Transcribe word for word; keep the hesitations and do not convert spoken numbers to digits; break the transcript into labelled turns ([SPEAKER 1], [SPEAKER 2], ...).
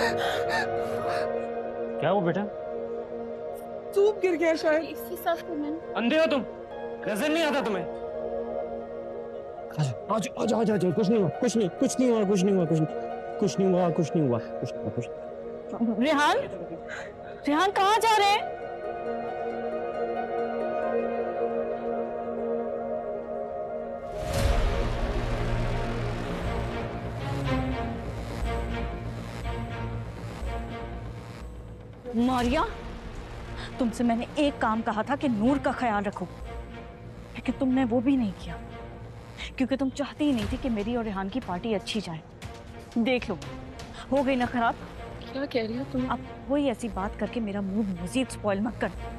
[SPEAKER 1] क्या हुआ बेटा?
[SPEAKER 2] सूप गिर गया शायद।
[SPEAKER 3] इसकी साफ करना।
[SPEAKER 1] अंधे हो तुम? नजर नहीं आता तुम्हें? आज आज आज आज कुछ नहीं हुआ, कुछ नहीं कुछ नहीं हुआ, कुछ नहीं हुआ, कुछ नहीं कुछ नहीं हुआ, कुछ नहीं हुआ, कुछ नहीं हुआ, कुछ।
[SPEAKER 3] रेहान, रेहान कहाँ जा रहे हैं? मारिया, तुमसे मैंने एक काम कहा था कि नूर का ख्याल रखो, लेकिन तुमने वो भी नहीं किया, क्योंकि तुम चाहती ही नहीं थी कि मेरी और रेहान की पार्टी अच्छी जाए। देख लो, हो गई ना खराब।
[SPEAKER 2] क्या कह रही हो तुम?
[SPEAKER 3] अब कोई ऐसी बात करके मेरा मूड मजीद स्पॉइल मत कर।